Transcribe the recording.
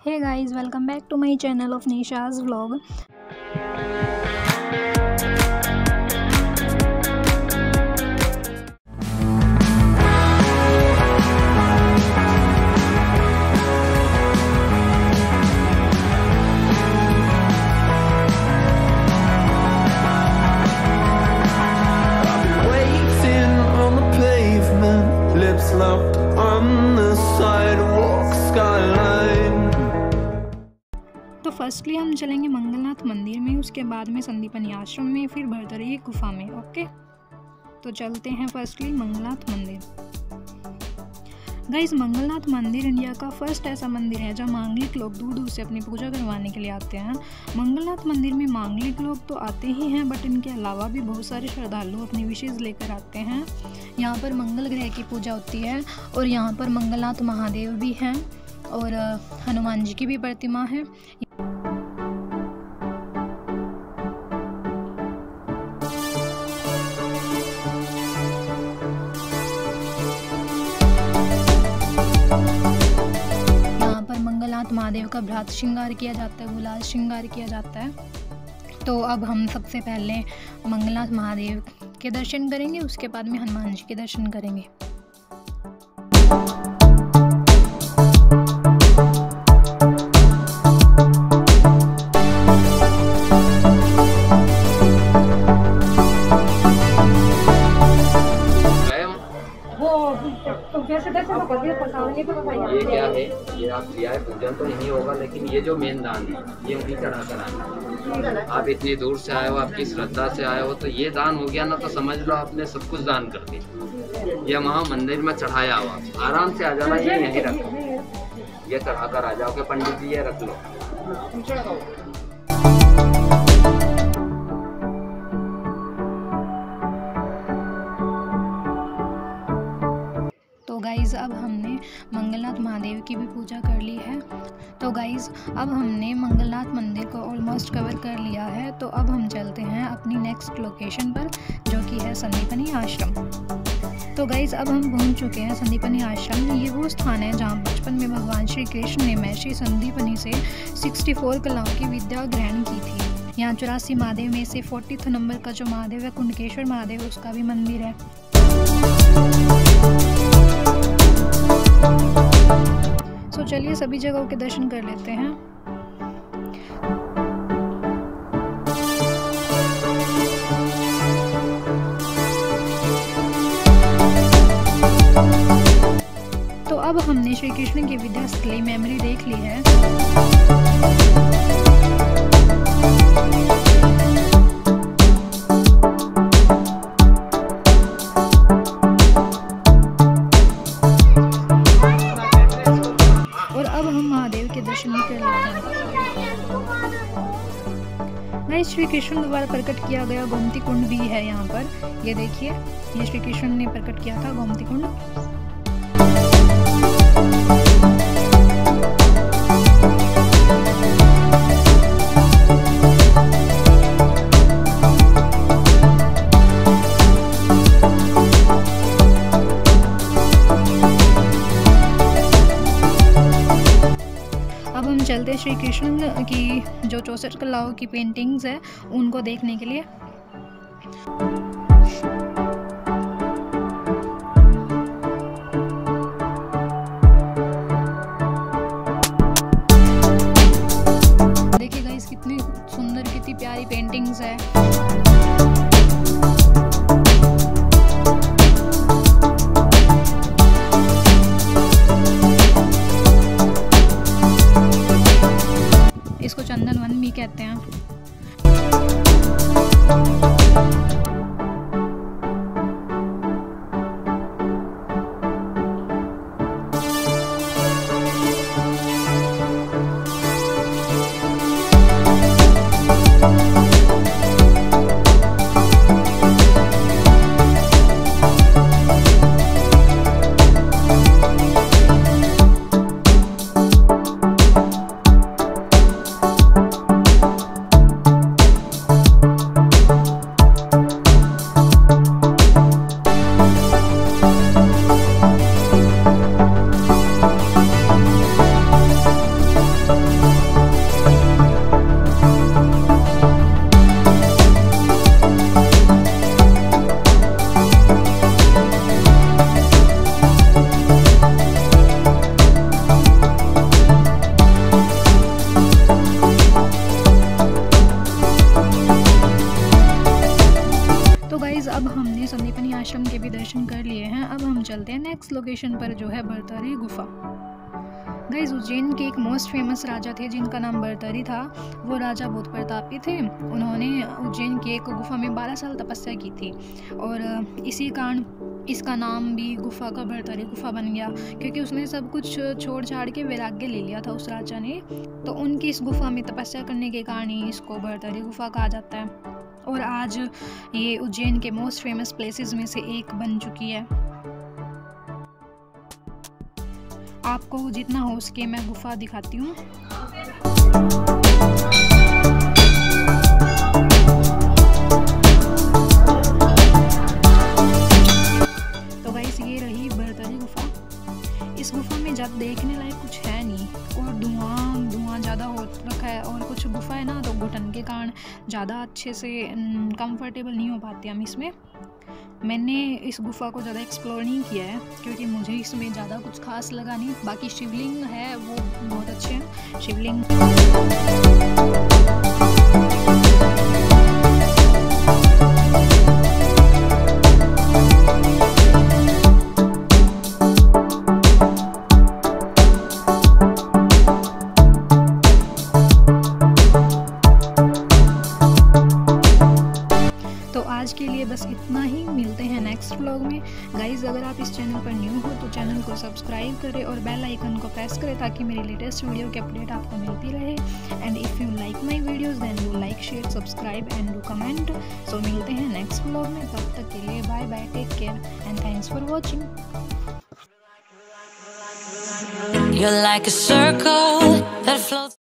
Hey guys, welcome back to my channel of Nisha's vlog. Lips locked on the sidewalk skyline. तो firstly हम चलेंगे मंगलनाथ मंदिर में, उसके बाद में संदीपनी आश्रम में, फिर भरतरी गुफा में। ओके, तो चलते हैं फर्स्टली मंगलनाथ मंदिर। गाइस, मंगलनाथ मंदिर इंडिया का फर्स्ट ऐसा मंदिर है जहाँ मांगलिक लोग दूर दूर से अपनी पूजा करवाने के लिए आते हैं। मंगलनाथ मंदिर में मांगलिक लोग तो आते ही हैं, बट इनके अलावा भी बहुत सारे श्रद्धालु अपनी विशेष लेकर आते हैं। यहाँ पर मंगल ग्रह की पूजा होती है और यहाँ पर मंगलनाथ महादेव भी हैं और हनुमान जी की भी प्रतिमा है। मंगलनाथ महादेव का भ्रात श्रृंगार किया जाता है, गुलाल श्रृंगार किया जाता है। तो अब हम सबसे पहले मंगलनाथ महादेव के दर्शन करेंगे, उसके बाद में हनुमान जी के दर्शन करेंगे। ये क्या है, ये आप दिया है, पूजन तो नहीं होगा, लेकिन ये जो मेन दान है ये अभी चढ़ा कर आना। आप इतनी दूर से आए हो, आपकी श्रद्धा से आए हो, तो ये दान हो गया ना, तो समझ लो आपने सब कुछ दान कर दिया। ये वहाँ मंदिर में चढ़ाया हुआ, आराम से आ जाना, ये यहीं रखो, ये चढ़ा कर आ जाओगे। पंडित जी ये रख लो। तो गाइज़, अब हमने मंगलनाथ महादेव की भी पूजा कर ली है। तो गाइज़, अब हमने मंगलनाथ मंदिर को ऑलमोस्ट कवर कर लिया है। तो अब हम चलते हैं अपनी नेक्स्ट लोकेशन पर, जो कि है संदीपनी आश्रम। तो गाइज़, अब हम पहुंच चुके हैं संदीपनी आश्रम। ये वो स्थान है जहां बचपन में भगवान श्री कृष्ण ने महर्षि संदीपनी से 64 कलाओं की विद्या ग्रहण की थी। यहाँ 84 महादेव में से 40th नंबर का जो महादेव है, कुंडकेश्वर महादेव, उसका भी मंदिर है। तो चलिए सभी जगहों के दर्शन कर लेते हैं। तो अब हमने श्री कृष्ण की विद्या स्थली मेमोरी देख ली है। श्री कृष्ण द्वारा प्रकट किया गया गोमती कुंड भी है यहाँ पर। ये देखिए, ये श्री कृष्ण ने प्रकट किया था गोमती कुंड। चलते श्री कृष्ण की जो 64 कलाओं की पेंटिंग्स है उनको देखने के लिए। देखिए गाइस, कितनी सुंदर, कितनी प्यारी पेंटिंग्स है। इसको चंदन वन भी कहते हैं। आश्रम के भी दर्शन कर लिए हैं। अब हम चलते हैं नेक्स्ट लोकेशन पर, जो है भर्तरी गुफा। गाइस, उज्जैन के एक मोस्ट फेमस राजा थे जिनका नाम भर्तरी था। वो राजा बहुत प्रतापी थे। उन्होंने उज्जैन की एक गुफा में 12 साल तपस्या की थी और इसी कारण इसका नाम भी गुफा का भर्तरी गुफा बन गया, क्योंकि उसने सब कुछ छोड़ छाड़ के वैराग्य ले लिया था उस राजा ने। तो उनकी इस गुफा में तपस्या करने के कारण ही इसको भर्तरी गुफा कहा जाता है और आज ये उज्जैन के मोस्ट फेमस प्लेसेस में से एक बन चुकी है। आपको जितना हो सके मैं गुफा दिखाती हूँ। तो गाइस, ये रही भर्तरी गुफा। इस गुफा में ज़्यादा देखने लायक कुछ है नहीं और धुआं ज़्यादा हो रखा है और कुछ गुफा है ना, तो घुटन के कारण ज़्यादा अच्छे से कंफर्टेबल नहीं हो पाते हम इसमें। मैंने इस गुफा को ज़्यादा एक्सप्लोर नहीं किया है क्योंकि मुझे इसमें ज़्यादा कुछ खास लगा नहीं। बाकी शिवलिंग है वो बहुत अच्छे हैं शिवलिंग। आज के लिए बस इतना ही, मिलते हैं नेक्स्ट व्लॉग में। गाइज, अगर आप इस चैनल पर न्यू हो तो चैनल को सब्सक्राइब करें और बेल आइकन को प्रेस करें ताकि मेरी लेटेस्ट वीडियो की अपडेट आपको मिलती रहे। And if you like my videos then you like, share, subscribe and do comment. So मिलते हैं नेक्स्ट व्लॉग में, तब तक के लिए bye bye, take care and thanks for watching. You're like a circle that floats